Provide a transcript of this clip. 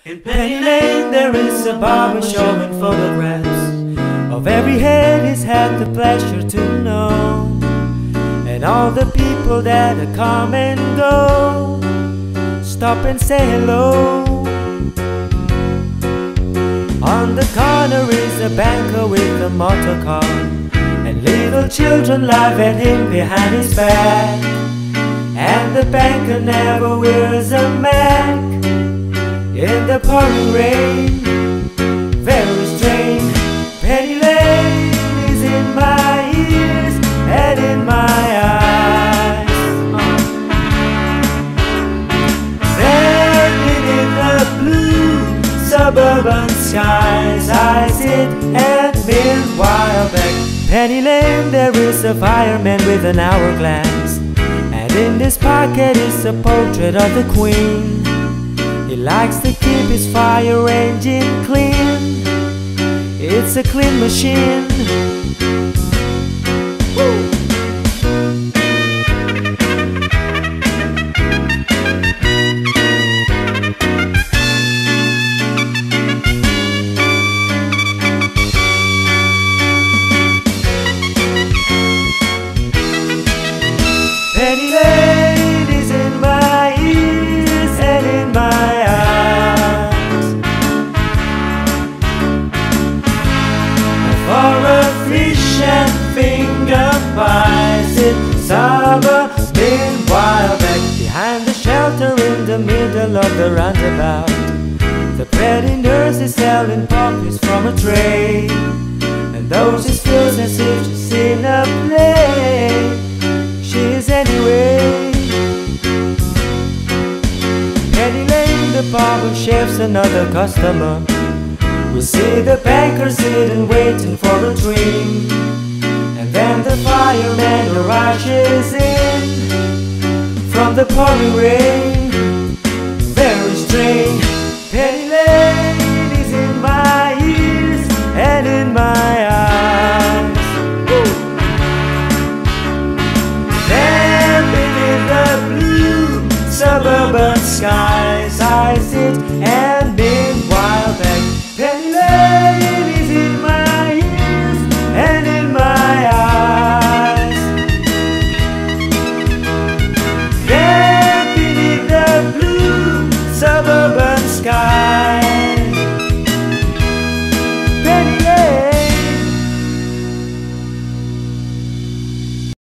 In Penny Lane there is a barber showing photographs of every head he's had the pleasure to know, and all the people that come and go stop and say hello. On the corner is a banker with a motor car, and little children laugh at him behind his back. And the banker never wears a Mac in the pouring rain. Very strange. Penny Lane is in my ears and in my eyes. Then in the blue suburban skies I sit and meanwhile back Penny Lane there is a fireman with an hourglass, and in his pocket is a portrait of the Queen. He likes to keep his fire engine clean. It's a clean machine. Woo! Penny Lane is in my ears and in my eyes. For a fish and finger pies in summer, meanwhile back behind the shelter in the middle of the roundabout, the pretty nurse is selling poppies from a tray, and though she feels as if she's in a play, she is anyway. Penny Lane, the barber chef's another customer. We see the banker sitting waiting for a dream, and then the fireman rushes in from the pouring rain. Very strange. Penny Lane is in my ears and in my eyes. Woo! Then beneath the blue suburban sky